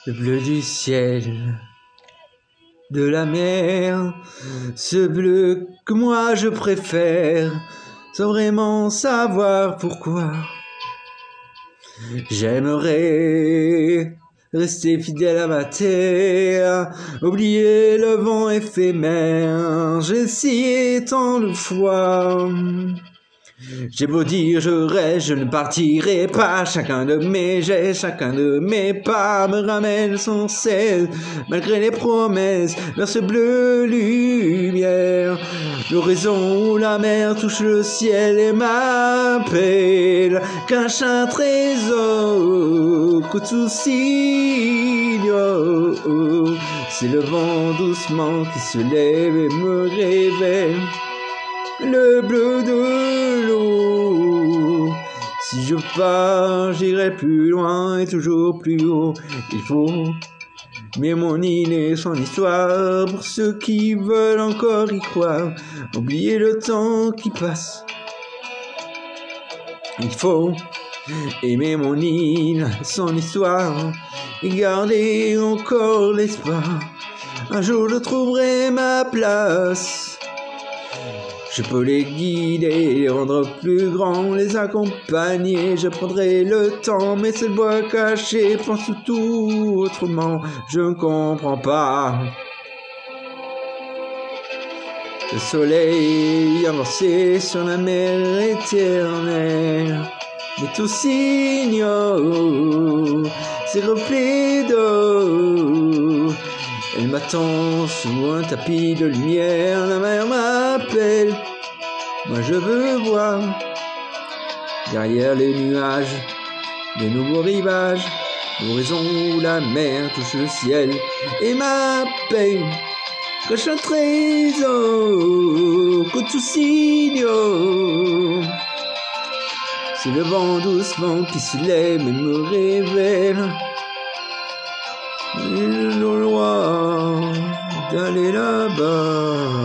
le bleu du ciel, de la mer, ce bleu que moi je préfère, sans vraiment savoir pourquoi. J'aimerais rester fidèle à ma terre, oublier le vent éphémère, j'ai essayé tant de fois. J'ai beau dire je reste, je ne partirai pas. Chacun de mes gestes, chacun de mes pas me ramène sans cesse, malgré les promesses, vers ce bleu lumière. L'horizon où la mer touche le ciel et m'appelle, cache un trésor que tout s'ignore. C'est le vent doucement qui se lève et me révèle le bleu de l'eau. Si je pars, j'irai plus loin et toujours plus haut. Il faut mais mon île et son histoire pour ceux qui veulent encore y croire. Oublier le temps qui passe. Il faut aimer mon île, son histoire, et garder encore l'espoir. Un jour je trouverai ma place. Je peux les guider, les rendre plus grands, les accompagner. Je prendrai le temps, mais c'est le bois caché. Pense tout autrement, je ne comprends pas. Le soleil avancé sur la mer éternelle, mais tout s'ignore, ses reflets d'eau. Elle m'attend sous un tapis de lumière, la mer m'appelle, moi je veux voir, derrière les nuages, de nouveaux rivages, l'horizon où la mer touche le ciel et m'appelle, cache un trésor que tout s'ignore. C'est le vent doucement qui se lève et me révèle le droit d'aller là-bas.